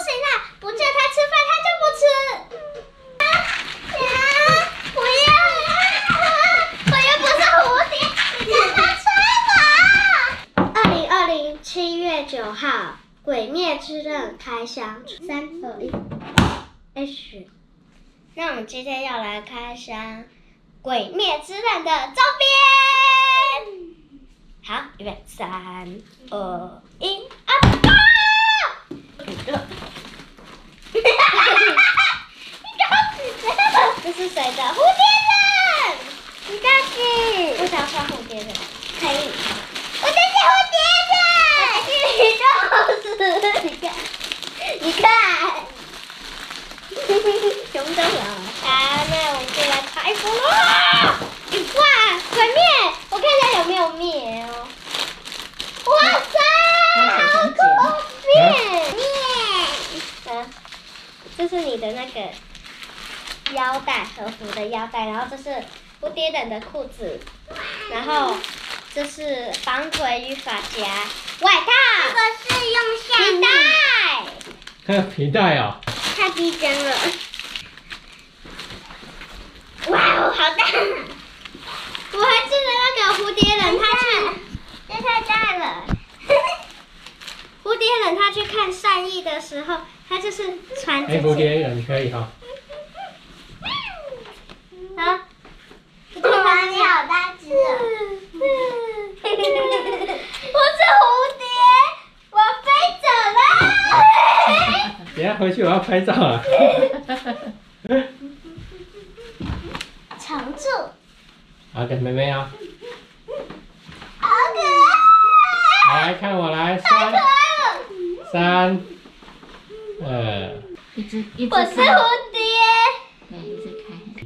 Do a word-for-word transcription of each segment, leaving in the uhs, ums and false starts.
行啦，不叫他吃饭他就不吃。啊啊！不要啊！我又不是蝴蝶，你叫他吹我。二零二零七月九号，《鬼灭之刃》开箱，三二一 ，H。那我们今天要来开箱《鬼灭之刃》的周边。好，预备，三二一，啊！这是谁的？蝴蝶人！你大姐，我想要穿蝴蝶人，可以。我这是蝴蝶人，我是你看，你看，熊蟑螂。好，那我们就来开封了。哇，鬼灭！我看一下有没有灭哦。哇塞，好酷！灭灭。嗯，这是你的那个腰带，和服的腰带，然后这是蝴蝶忍的裤子，然后这是绑腿与发夹外套，这个是用橡皮带， 还有皮带哦， 太逼真了。哇哦，好大！我还记得那个蝴蝶忍，他去，这太大了。蝴蝶忍他去看善意的时候，他就是穿这哎，蝴蝶件。 忍可以哈。 啊！哇，你好大只啊！我是蝴蝶，我飞走了。 等一下回去我要拍照啊。 藏住。 好，给妹妹啊。 好可爱！ 来看我来， 太三可爱了！ 三二。 一只一只我是开， 蝴蝶。 对，一只开。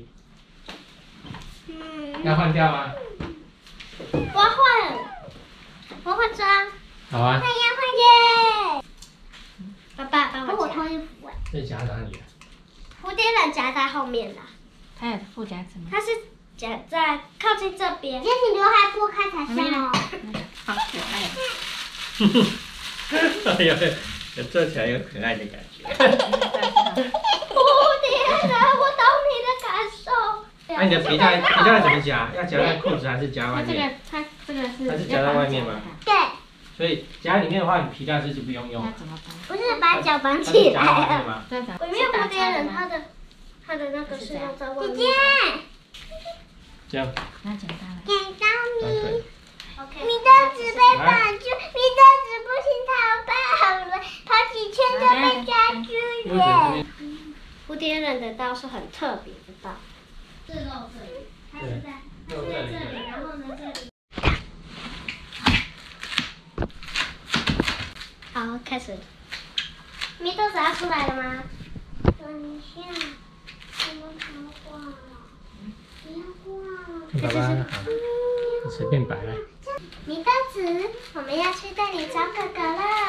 嗯， 要换掉吗？ 我要换，我要换装。 好啊。 那要换耶！爸爸帮我夹。 衣服哎。 这夹哪里啊？ 蝴蝶忍夹在后面啦， 它有附夹子吗？ 它是夹在靠近这边。今天你刘海拨开才像哦。 好可爱哦。 有有做起来有可爱的感觉。 蝴蝶忍，我懂你的感受。 那你的皮带皮带怎么夹？要夹在裤子还是夹外它这个面？ 它这个是它是夹在外面吗？ 对， 所以夹里面的话，你皮带是就不用用那。怎么办？ 不是把脚绑它是起夹在外面来了。 吗？ 这样鬼灭蝴蝶忍，它的它的那个是用在外面。姐姐， 这样。 那简单了。 给到你。 OK。 米豆子被绑住，米豆子不行逃跑了，跑几圈就被抓住了。 蝴蝶忍的刀是很特别的刀，是露这里，它是在它是在这里，然后呢这里。好，开始。米豆子要出来了吗？等一下，怎么跑挂了？不要挂了。 爸爸，好，你随便摆来。 米豆子，我们要去带你找哥哥了。